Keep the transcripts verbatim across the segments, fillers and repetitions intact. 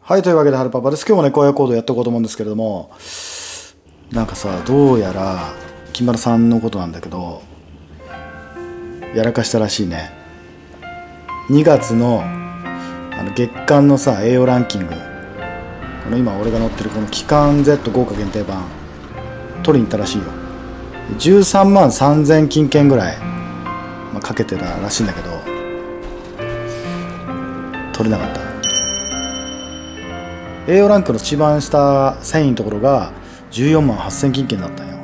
はい、というわけで、はるパパです。今日もね、荒野行動やっていこうと思うんですけれども、なんかさ、どうやら、金丸さんのことなんだけど、やらかしたらしいね。にがつの、あの月間のさ、栄養ランキング、この今俺が乗ってるこの期間 Z 豪華限定版、取りに行ったらしいよ。じゅうさんまんさんぜん金券ぐらい、まあ、かけてたらしいんだけど、取れなかった。栄養ランクの一番下せんいのところがじゅうよんまんはっせん金券だったんよ。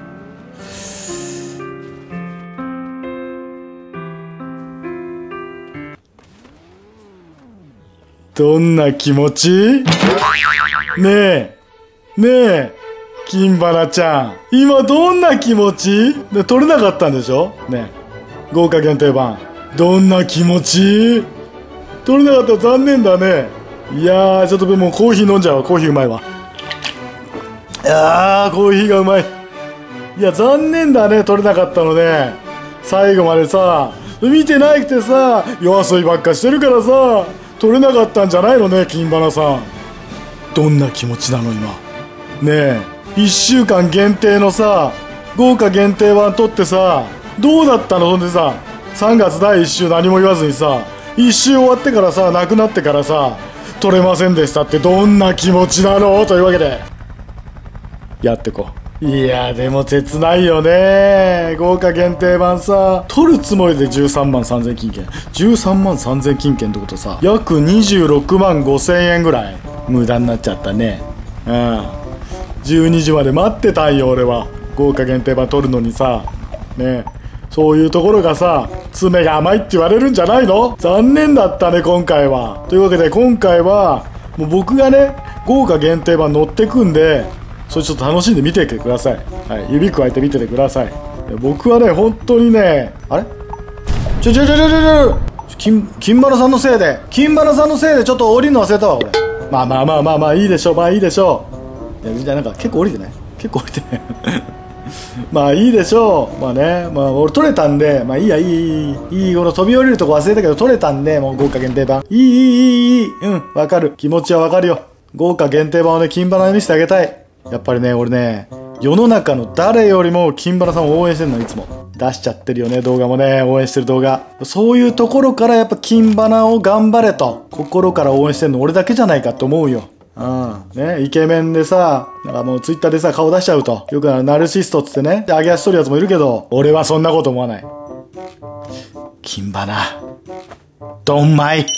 どんな気持ち？ねえねえ金花ちゃん、今どんな気持ちで取れなかったんでしょねえ、豪華限定版どんな気持ち？取れなかったら残念だね。いやー、ちょっともうコーヒー飲んじゃうわ。コーヒーうまいわ。いやー、コーヒーがうまい。いや、残念だね、取れなかったのね。最後までさ、見てなくてさ、夜遊びばっかしてるからさ、取れなかったんじゃないのね、金花さん。どんな気持ちなの今。ねえ、いっしゅうかん限定のさ、豪華限定版取ってさ、どうだったの？ほんでさ、さんがつだいいっ週何も言わずにさ、いっ週終わってからさ、なくなってからさ、取れませんでしたってどんな気持ちなの？というわけでやってこう。いやでも切ないよね。豪華限定版さ、取るつもりでじゅうさんまんさんぜん金券、じゅうさんまんさんぜん金券ってことさ、約にじゅうろくまんごせんえんぐらい無駄になっちゃったね。うん、じゅうにじまで待ってたんよ俺は、豪華限定版取るのにさ。ね、そういうところがさ、爪が甘いって言われるんじゃないの？残念だったね今回は。というわけで今回はもう僕がね、豪華限定版乗ってくんで、それちょっと楽しんで見ててください。はい、指くわえて見ててください。僕はね本当にね、あれちょちょちょちょちょちょ金金花さんのせいで金花さんのせいでちょっと降りるの忘れたわ俺。まあまあまあまあまあいいでしょう、まあいいでしょう。いやじゃあなんか結構降りてない結構降りてないまあいいでしょう。まあね、まあ俺取れたんで、まあいいや、いいいいいい、この飛び降りるとこ忘れたけど取れたんで、もう豪華限定版いいいいいいいい、うん、わかる、気持ちはわかるよ。豪華限定版をね、金花に見せてあげたい。やっぱりね、俺ね、世の中の誰よりも金花さんを応援してるの。いつも出しちゃってるよね、動画もね、応援してる動画。そういうところからやっぱ金花を頑張れと心から応援してるの俺だけじゃないかって思うよ。うんね、イケメンでさ、なんかもうツイッターでさ顔出しちゃうとよくあのナルシストっつってね、上げ足取るやつもいるけど、俺はそんなこと思わない。金花ドンマイ、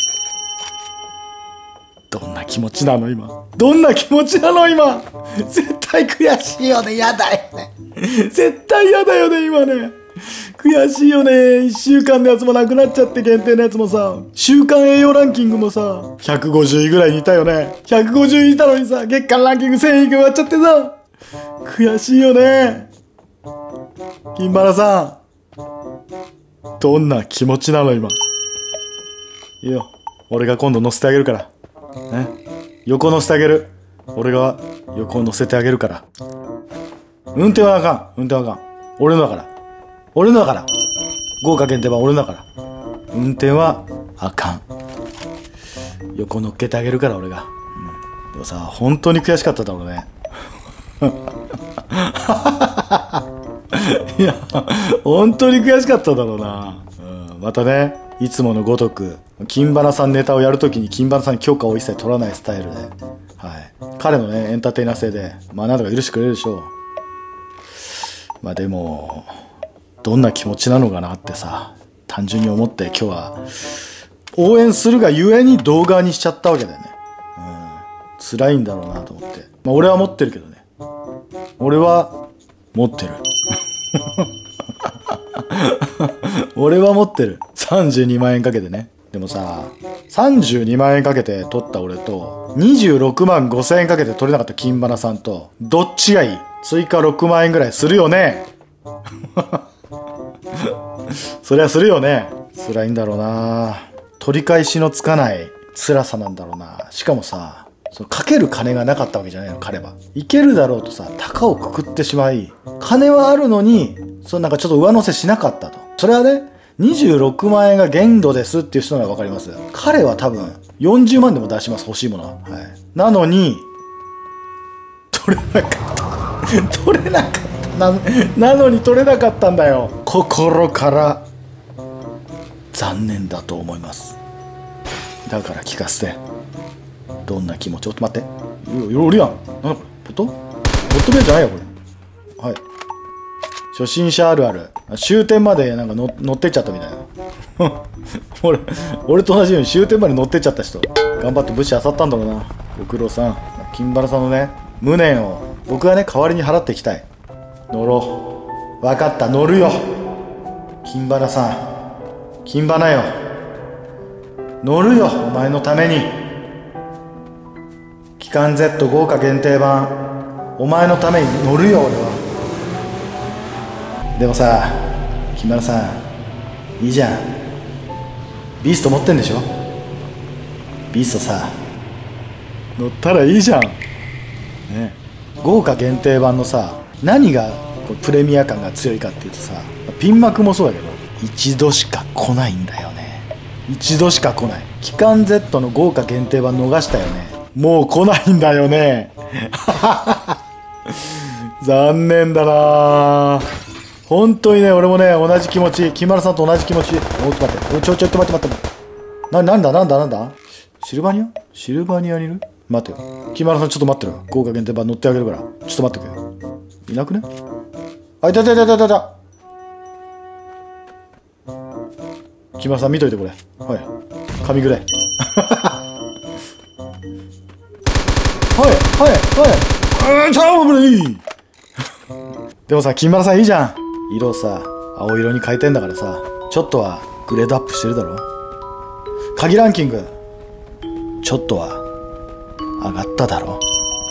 どんな気持ちなの今、どんな気持ちなの今。絶対悔しいよね、やだよね絶対やだよね今ね。悔しいよね。いっしゅうかんのやつもなくなっちゃって、限定のやつもさ、週間栄養ランキングもさひゃくごじゅういぐらいにいたよね。ひゃくごじゅういいたのにさ、月間ランキングせんいが終わっちゃってさ、悔しいよね。金花さんどんな気持ちなの今。いいよ、俺が今度乗せてあげるからね。横乗せてあげる。俺が横乗せてあげるから。運転はあかん、運転はあかん。俺のだから俺のだから豪華限定版俺のだから、運転はあかん。横乗っけてあげるから俺が、うん、でもさ本当に悔しかっただろうねいや本当に悔しかっただろうな、うん、またね、いつものごとく金花さんネタをやるときに金花さんに許可を一切取らないスタイルで、はい、彼のねエンターテイナー性でまあなんとか許してくれるでしょう。まあでもどんな気持ちなのかなってさ、単純に思って今日は応援するがゆえに動画にしちゃったわけだよね。うん、辛いんだろうなと思って。まあ俺は持ってるけどね、俺は持ってる俺は持ってる。さんじゅうにまんえんかけてね。でもさ、さんじゅうにまんえんかけて取った俺とにじゅうろくまんごせんえんかけて取れなかった金花さんと、どっちがいい？追加ろくまんえんぐらいするよねそりゃするよね。辛いんだろうな。取り返しのつかない辛さなんだろうな。しかもさ、そのかける金がなかったわけじゃないの彼は。いけるだろうとさ、高をくくってしまい、金はあるのにそのなんかちょっと上乗せしなかったと。それはね、 にじゅうろくまん円が限度ですっていう人ならわかります。彼は多分よんじゅうまんでも出します、欲しいものは。はい。なのに、取れなかった。取れなかった。な、なのに取れなかったんだよ。心から残念だと思います。だから聞かせて。どんな気持ち？ちょっと待って。おるやん。なんだこれ？ボット？ボットベンじゃないよ、これ。はい。初心者あるある。終点までなんか乗ってっちゃったみたいな。俺、俺と同じように終点まで乗ってっちゃった人。頑張って武士漁ったんだろうな。ご苦労さん。金原さんのね、無念を僕がね、代わりに払っていきたい。乗ろう。分かった、乗るよ。金原さん。金花よ。乗るよ、お前のために。機関 Z 豪華限定版。お前のために乗るよ、俺は。でもさ、木村さん、いいじゃん。ビースト持ってんでしょ？ビーストさ、乗ったらいいじゃん。ね、豪華限定版のさ、何がこうプレミア感が強いかっていうとさ、ピン幕もそうだけど、一度しか来ないんだよね。一度しか来ない。機関 Z の豪華限定版逃したよね。もう来ないんだよね。残念だな。本当にね、俺もね、同じ気持ち。木村さんと同じ気持ち。おっと待って。ちょ、ちょっと待って待って。な、なんだなんだなんだシルバニアシルバニアにいる？待ってよ。木村さんちょっと待ってろ。豪華限定版乗ってあげるから。ちょっと待ってくよ。いなくね？あ、いたいたいたいたいたいた。木村さん見といてこれ。はい。紙ぐれ。はいはいはい。うん、ちょ、危ない。でもさ、木村さんいいじゃん。色さ、青色に変えてんだからさ、ちょっとはグレードアップしてるだろ。鍵ランキング、ちょっとは上がっただろ。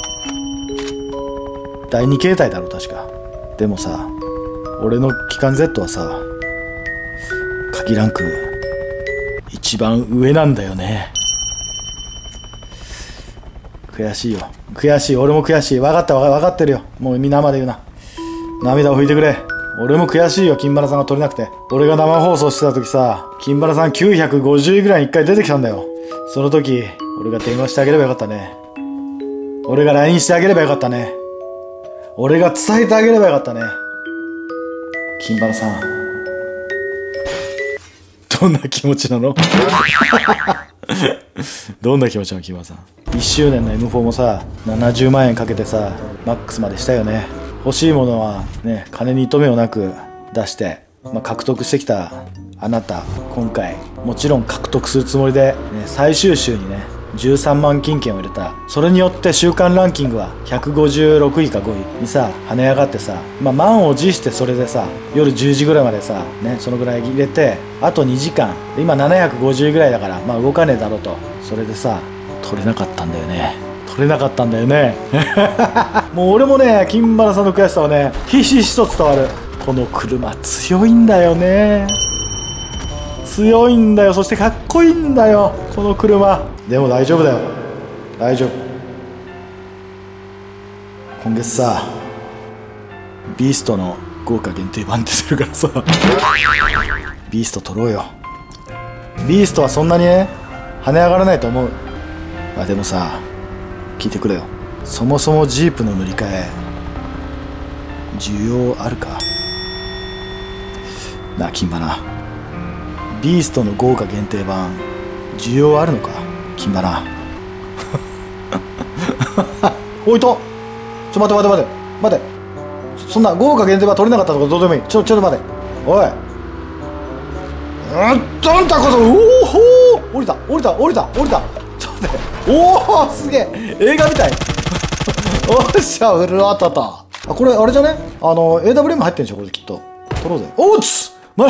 だいに形態だろ、確か。でもさ、俺の機関 Z はさ、鍵ランク一番上なんだよね。悔しいよ。悔しい。俺も悔しい。分かった分かってるよ。もう皆まで言うな。涙を拭いてくれ。俺も悔しいよ、金原さんが取れなくて。俺が生放送してた時さ、金原さんきゅうひゃくごじゅういぐらいにいっかい出てきたんだよ。その時、俺が電話してあげればよかったね。俺が ライン してあげればよかったね。俺が伝えてあげればよかったね。金原さん、どんな気持ちなの？どんな気持ちなの、金原さん。いっしゅうねんの エムフォー もさ、ななじゅうまんえんかけてさ、マックスまでしたよね。欲しいものはね、金に糸目をなく出して、まあ、獲得してきたあなた、今回もちろん獲得するつもりで、ね、最終週にねじゅうさんまん金券を入れた。それによって週間ランキングはひゃくごじゅうろくいかごいにさ跳ね上がってさ、まあ、満を持してそれでさ夜じゅうじぐらいまでさ、ね、そのぐらい入れて、あとにじかん、今ななひゃくごじゅういぐらいだから、まあ、動かねえだろうと。それでさ取れなかったんだよね。取れなかったんだよね。もう俺もね、金原さんの悔しさはね、ひしひしと伝わる。この車強いんだよね。強いんだよ。そしてかっこいいんだよ、この車。でも大丈夫だよ。大丈夫。今月さ、ビーストの豪華限定版ってするからさ、ビースト取ろうよ。ビーストはそんなにね、跳ね上がらないと思う。まあでもさ、聞いてくれよ。そもそもジープの塗り替え需要あるかなあ、金花。ビーストの豪華限定版需要あるのか、金花。おいと、ちょ待て待て待て待て。そんな豪華限定版取れなかったとかどうでもいい。ちょちょっと待て。おい、うんとあんたこそ、おお、降りた降りた降りた降りた。ちょっと待って。おお、すげえ、映画みたい。おっしゃ、うるわたた。あ、これあれじゃね、あの エーダブリューエム 入ってんでしょ、これきっと。取ろうぜ。おっつ、ま、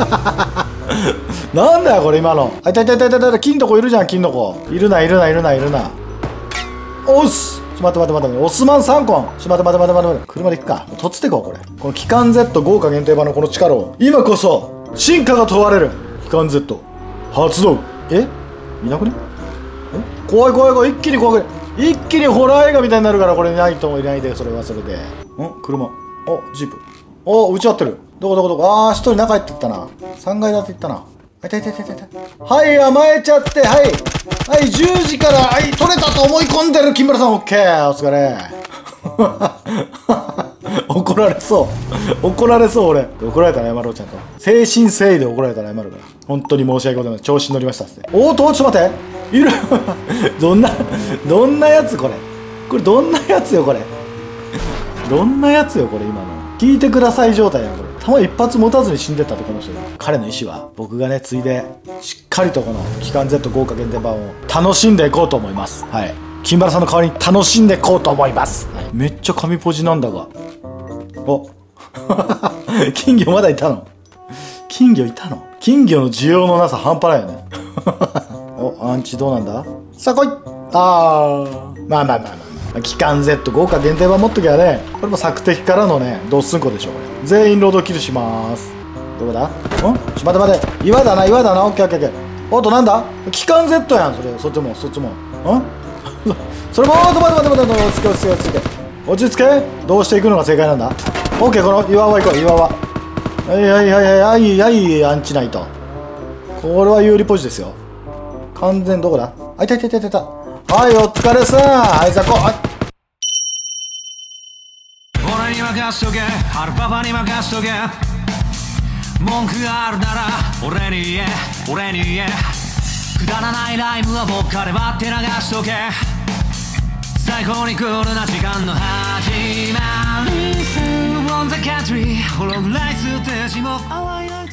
なんだよこれ今の。あ、いたいたいたいたいた。金の子いるじゃん、金の子。いるないるないるないるな。おっす、ちょ待って待って待って、オスマンさんこん。ちょ待って待って待って待って、車で行くか。とつってこう。これこの機関 Z 豪華限定版のこの力を今こそ進化が問われる。機関 Z 発動。え、いなくね。え、怖い怖い怖い。一気に怖く、一気にホラー映画みたいになるから、これないともいないで、それはそれで。ん、車、あ、ジープ、あ、打ち合ってる。 どこどこどこ。ああ、一人中入ってったな。さんがい建て行ったな。あ、いたいたいたいたいた。はい、甘えちゃって、はい。はい、じゅうじから、はい、取れたと思い込んでる金村さん、オッケー。お疲れ。怒られそう。怒られそう、俺。怒られたら謝ろう、ちゃんと。誠心誠意で怒られたら謝るから。本当に申し訳ございません。調子に乗りましたっつって。おーっと、ちょっと待って。いる。どんな、どんなやつこれ。これどんなやつよ、これ。どんなやつよ、これ、今の。聞いてください状態やん、これ。弾一発持たずに死んでったってこの人。彼の意思は、僕がね、ついで、しっかりとこの、機関 Z 豪華限定版を楽しんでいこうと思います。はい。金原さんの代わりに楽しんでいこうと思います。はい、めっちゃ神ポジなんだが。お金魚まだいたの？金魚いたの？金魚の需要のなさ半端ないよね。お、アンチどうなんだ？さあ来い！あー。まあまあまあまあ。機関 Z 豪華限定版持っときゃね、これも索敵からのね、ドッスンコでしょ、これ。全員ロードキルしまーす。どこだ？ん？ちょ、待て待て。岩だな、岩だな。オッケーオッケーオッケー。おっと、なんだ？機関 Z やん、それ。そっちも、そっちも。ん？それも、おっと、待て待て待て待て。落ち着け、落ち着け、落ち着け。落ち着け。どうしていくのが正解なんだ？オッケー、この岩は行こう、岩は。はいはいはいはいはい、はい、アンチナイト。これは有利ポジですよ。完全どこだ？あ、いたいたいたいたいた。はい、お疲れさん。はい、ザコ。はい。 俺に任しとけ、ハルパパに任しとけ。文句があるなら俺に言え、俺に言え。くだらないライブは僕からばって流しとけ。最高にクールな時間の始まり。On the country ホログライステージも淡いライト